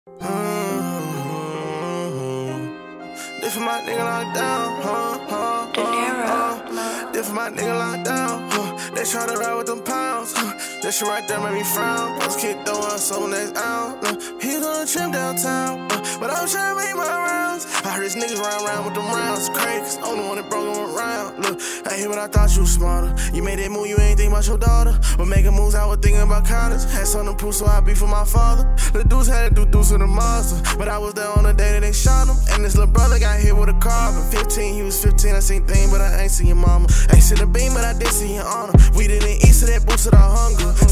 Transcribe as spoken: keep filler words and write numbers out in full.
Mm-hmm. This for my nigga locked down, huh, huh, huh, huh. This for my nigga locked down, huh. They try to ride with them pounds, huh. That shit right there made me frown. Post keep throwing so next out, uh. He's on a trip downtown, uh. But I'm trying to make my rounds. I heard these niggas run around with them rounds. It's crazy, cause I'm the one that broke them around. Look, I hear what I thought you was smarter. You made that move, you ain't think about your daughter. But making moves, I was thinking about college. Had something to prove, so I beat for my father. The dudes had to do deuce with the monster. But I was there on the day that they shot him. And this little brother got hit with a carbon. fifteen, he was fifteen, I seen things, but I ain't seen your mama. Ain't seen the beam, but I did see your honor. We didn't eat, so that boosted our hunger.